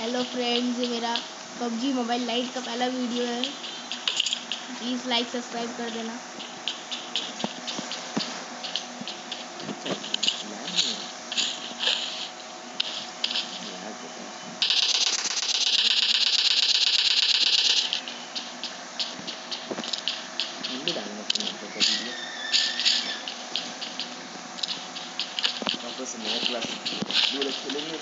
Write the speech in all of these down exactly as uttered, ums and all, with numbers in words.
Hello friends, ये मेरा PUBG mobile light का पहला वीडियो है। प्लीज़ लाइक सब्सक्राइब कर देना। नया क्लास दो लोग खेलेंगे।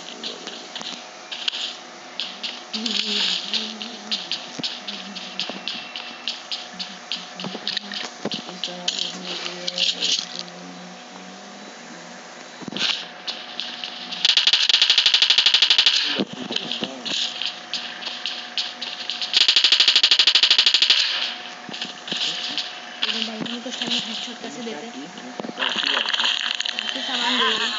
भाई कुछ टाइम हेडशॉट कैसे देते हैं? सामान दे रही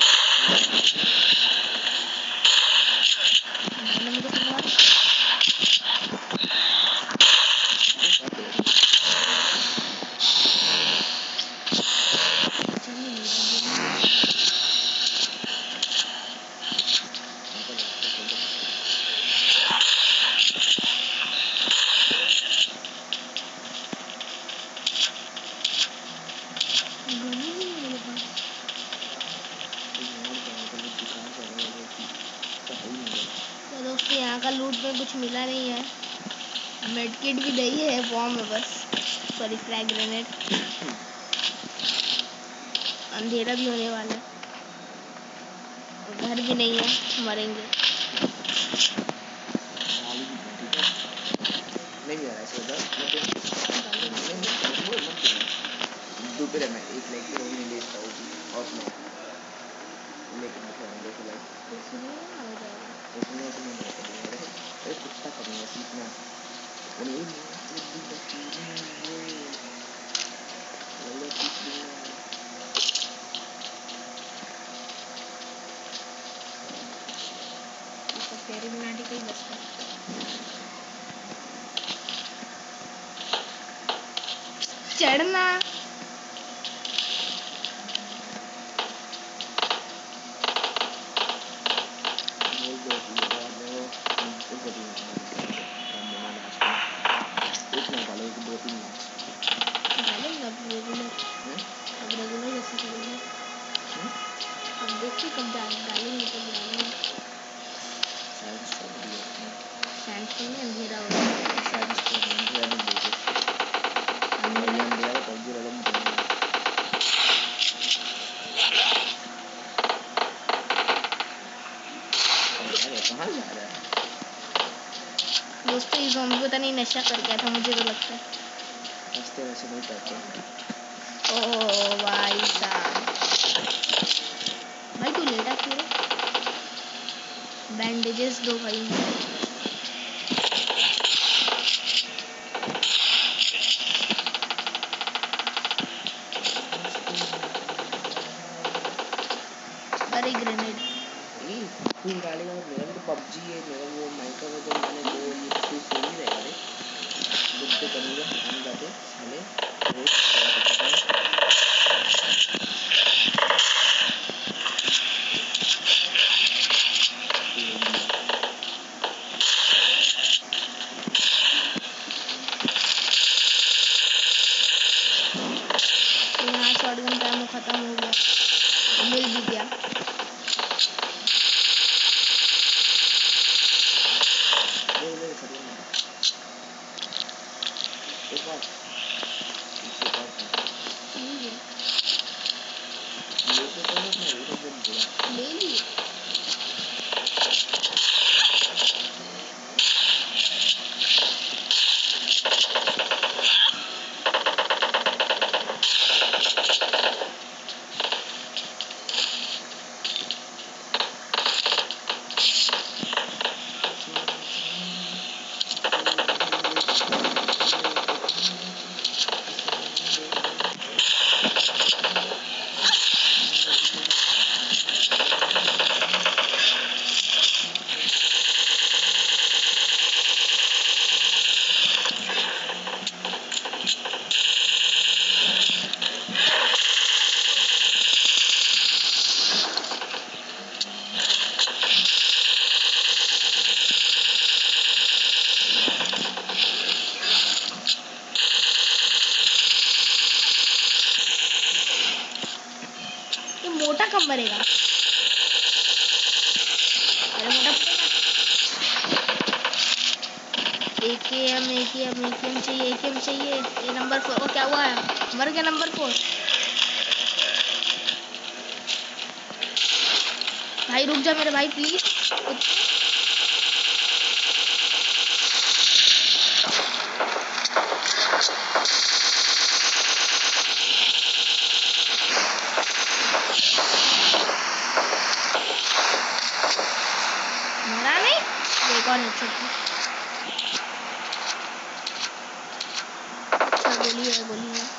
तो दोस्तों, यहाँ का लूट में कुछ मिला नहीं है। मेडकिट भी नहीं है, बॉम्ब है बस। Sorry, frag grenade. अंधेरा भी होने वाला है, घर भी नहीं है, मरेंगे। नहीं मेरा ऐसे होता दोपहर में एक लाइक पे रोने लेता हूँ और मैं लेकिन दिखाऊंगा तो लाइक इसलिए हो जाएगा। इसलिए तो मैं नहीं करूँगा। अरे कुत्ता करूँगा सीखना और ये नहीं बुद्धि बच्ची नहीं वो वाला सीखना। इसका फेरी मिनाटी का ही बचता है। चढ़ना अब रेगुलर जैसे करेंगे। अब देखिए कब डालेंगे तब डालेंगे। सैंडस्टोन में अंधेरा हो रहा है। कहाँ जा रहा है दोस्तों? ये ज़ॉम्बी पता नहीं नशा कर गया था, मुझे तो लगता है। हंसते वैसे नहीं करते। ओ भाई साहब, भाई तू लेटा क्यों? बैंडेजेस दो भाई। अरे ग्रेनेड खून डालेगा तो मेरा भी तो पबजी है, मेरा वो माइका में तो मैंने वो ये तो खून ही रहेगा रे। कुछ तो करूँगा हम जाते साले रोज यहाँ शॉटगन का एमो खत्म हो गया, मिल भी गया। एक बार ले लिए। कब मरेगा? अरे मोटा एकेएम एकेएम एकेएम चाहिए एकेएम चाहिए। ये नंबर फोर। ओ क्या हुआ है? मर गया नंबर फोर। भाई रुक जा मेरे भाई प्लीज। मरा नहीं? एक और हेडशॉट। अच्छा गोली है गोली है।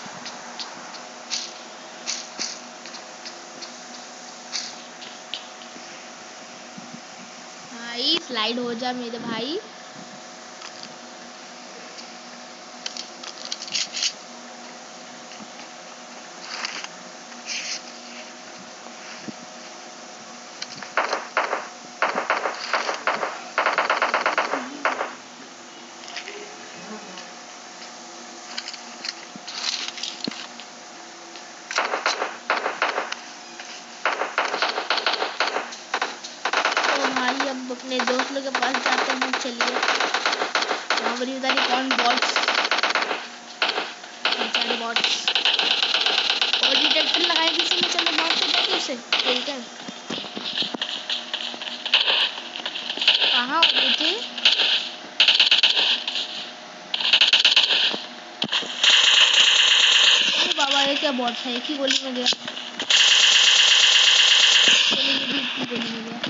भाई स्लाइड हो जा मेरे भाई। अब अपने दोस्त लोग के पास जाते हैं। चलिए वहाँ पर बता रही कौन बॉट्स बेचारे बॉट्स। और डिटेक्टर लगाए किसी ने। चलो बॉट से जाके उसे ठीक है। कहाँ हो बेटे? अरे बाबा ये क्या बॉट है? एक ही गोली में गया। गोली में भी गोली में गया।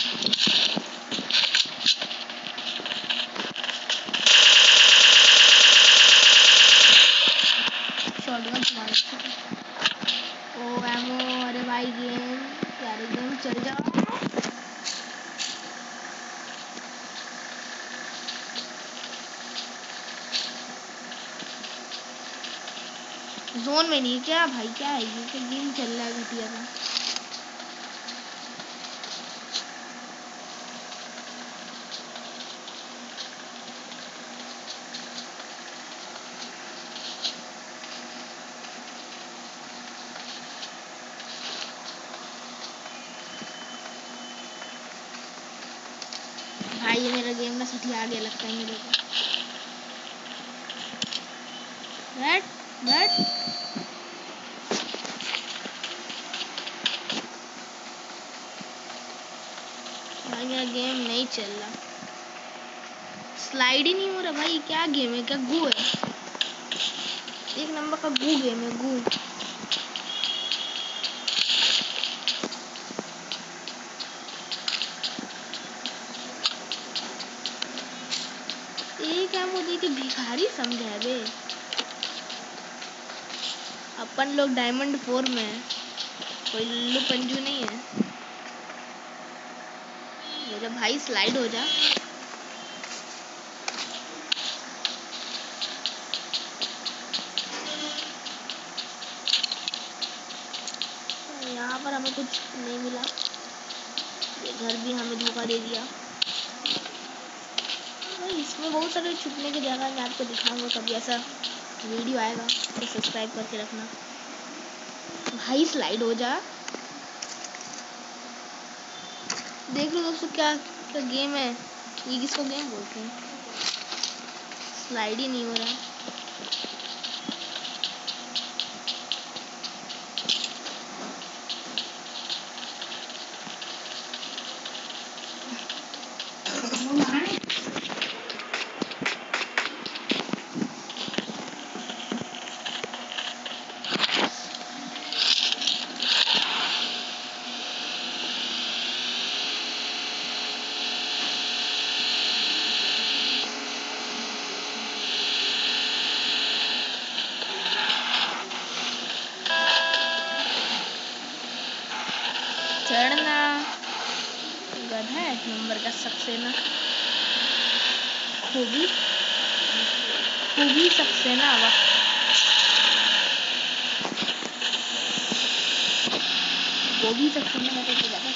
शॉटगन मार। Oh ammo. अरे भाई गेम यार गेम चल जाओ। जोन में नहीं क्या भाई? क्या है ये? तो गेम चल रहा है घटिया का। भाई ये मेरा गेम ना सिटी आ गया लगता है मेरे को। बैठ बैठ। भाई मेरा गेम नहीं चल रहा। स्लाइड ही नहीं हो रहा भाई। क्या गेम है? क्या गू है? एक नंबर का गू गेम है गू। एक है मुझे कि भिखारी समझा बे। अपन लोग डायमंड फोर में है। कोई लुल्लू पंजू नहीं है। मेरा भाई स्लाइड हो जा। यहाँ पर हमें कुछ नहीं मिला। ये घर भी हमें धोखा दे दिया। इसमें बहुत सारे छुपने की जगह मैं आपको दिखाऊंगा। कभी ऐसा वीडियो आएगा तो सब्सक्राइब करके रखना। भाई स्लाइड हो जा। देख लो दोस्तों क्या क्या गेम है ये। किसको गेम बोलते हैं? स्लाइड ही नहीं हो रहा। चढ़ना गधा एक नंबर का सक्सेना। खूबी खूबी सक्सेना। वाह वो भी सक्सेना का तो ज्यादा।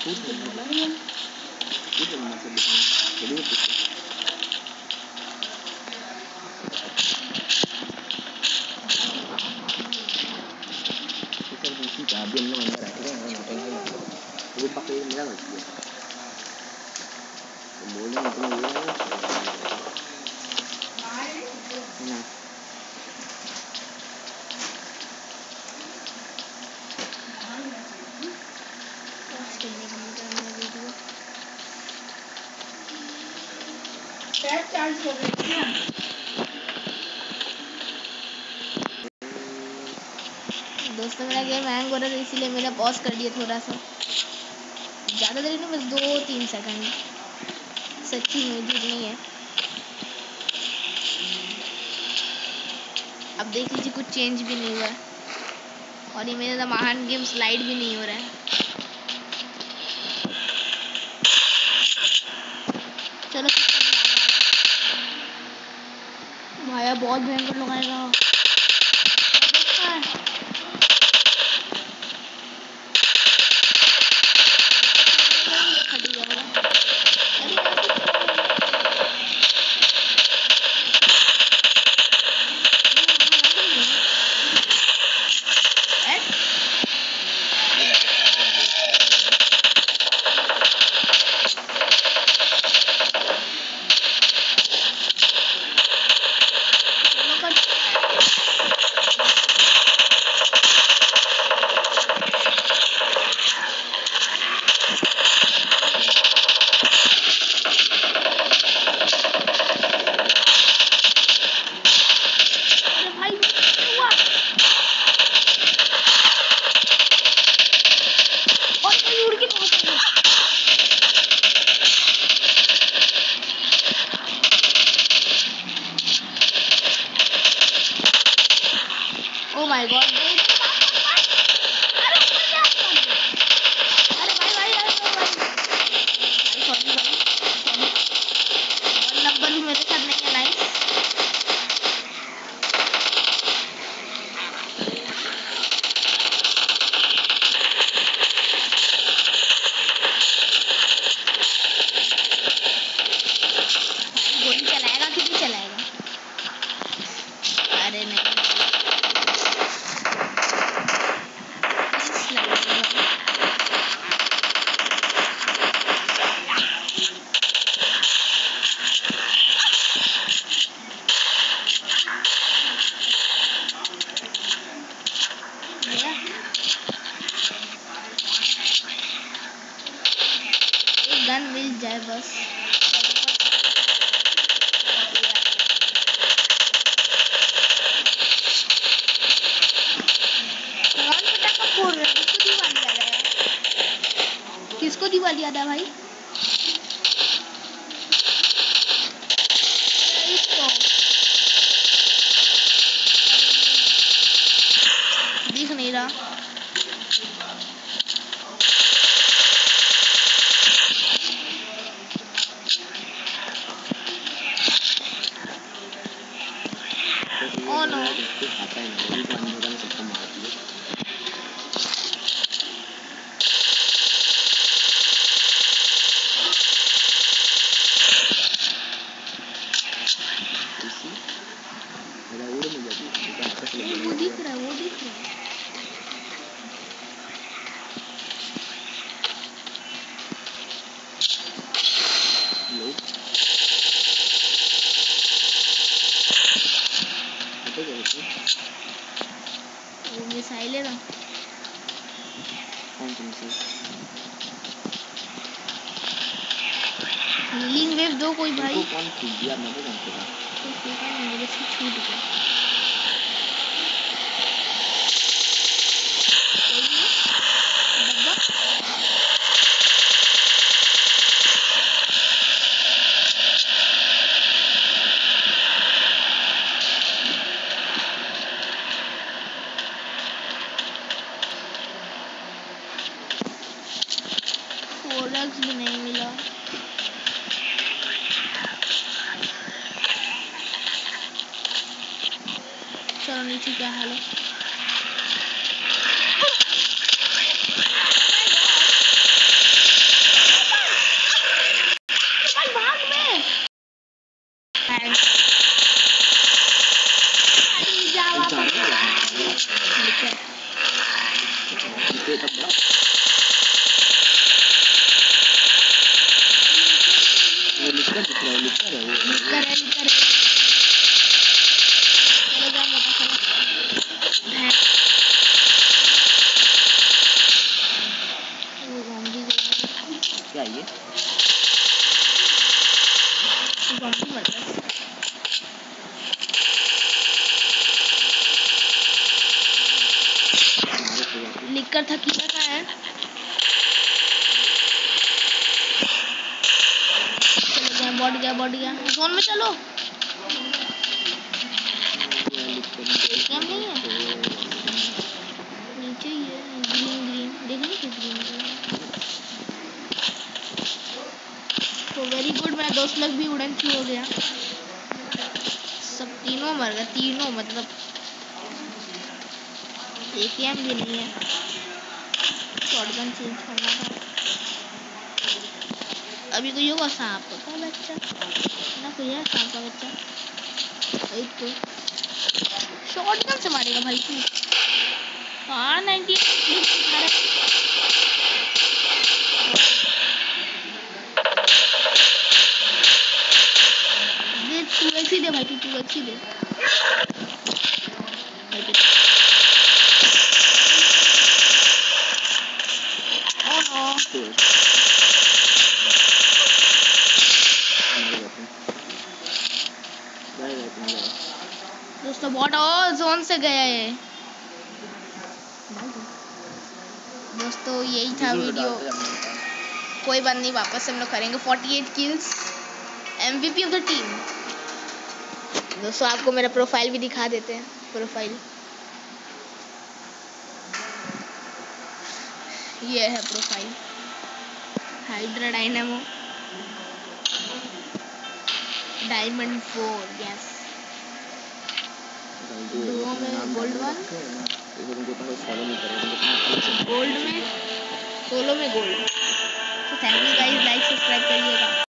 पूछ तो लेना बोला भैया पूछ लेना से दिखाना चलिए पूछ सर दूसरी का अभी हमने अंदर रख रहे हैं ना टेंशन मत लो वो पकड़ मेरा गलती है तो बोले इतना ये है ना पॉज करने का मतलब मेरा वीडियो बैट चार्ज हो गई है दोस्तों मेरा गेम हैंग हो रहा था इसीलिए मैंने पॉज कर दिया थोड़ा सा ज़्यादा देर नहीं बस दो तीन सेकंड सच्ची में झूठ नहीं है अब देख लीजिए कुछ चेंज भी नहीं हुआ है और ये मेरा तो महान गेम स्लाइड भी नहीं हो रहा है चलो किसका बुलावा आया? भाया बहुत भयंकर लगाएगा देखता है फटी जाएगा अरे यार कुछ ऐड चलो कर अरे भाई क्या हुआ और कोई उड़ के पहुंच गया ओ माय गॉड अरे ऊपर क्या अरे भाई भाई अरे भाई भाई सॉरी भाई सॉरी वन नंबर भी मेरे साथ नहीं है नाइस भाई गोली चलाएगा कि नहीं चलाएगा अरे नहीं प्लीज लगाएगा भैया एक गन मिल जाए बस कौन पटाखा फोड़ रहा है किसको दिवाली याद आया किसको दिवाली याद है भाई इसको दिख नहीं रहा ओ नो आता है ना वही तो अंदर में सबको मार दिया इसी मेरा उड़ में जाती है आपस में वो दिख रहा है वो दिख रहा है लोग पता है क्या वो मिसाइल है ना कौन सी मिसाइल हीलिंग वेव दो कोई भाई तुमको कौन खींच दिया मैं तो जानते था तो पता नहीं मेरे से छूट गया कोई है डब्बा फोरक्स भी नहीं मिला चलो नीचे क्या हाल है लिखकर दिख रहा है, लिखकर है वो। लिकर है लिकर है। चलो जा मोटा चलो। भैंस। वो ज़ॉम्बी गई। क्या ये? ज़ॉम्बी मर गया। लिकर था कि कहाँ है? चलो गया बॉडी गया बॉडी गया जोन में चलो। एटीएम नहीं है नीचे ही है ग्रीन ग्रीन देखिए किस ग्रीन ग्रीन। तो वेरी गुड मेरा दोस्त लोग भी उड़न क्यों हो गया। सब तीनों मर गए तीनों मतलब एटीएम भी नहीं है। शॉटगन चेंज करना था। अभी कोई होगा सांप का बच्चा ना कोई है सांप का बच्चा। एक तो शॉटगन से मारेगा भाई तू। हाँ नाइनटी दे तू ऐसी दे भाई तू तू अच्छी दे। ओह नो दोस्तों बॉट ओ जोन से गया है। दोस्तों यही था वीडियो। कोई बात नहीं वापस हम लोग करेंगे अड़तालीस kills MVP of the team. दोस्तों आपको मेरा प्रोफाइल भी दिखा देते हैं। प्रोफाइल ये है profile Hydra Dynamo diamond four yes duo में गोल्ड वन गोल्ड में सोलो में गोल्ड। तो thank you guys like subscribe करिएगा।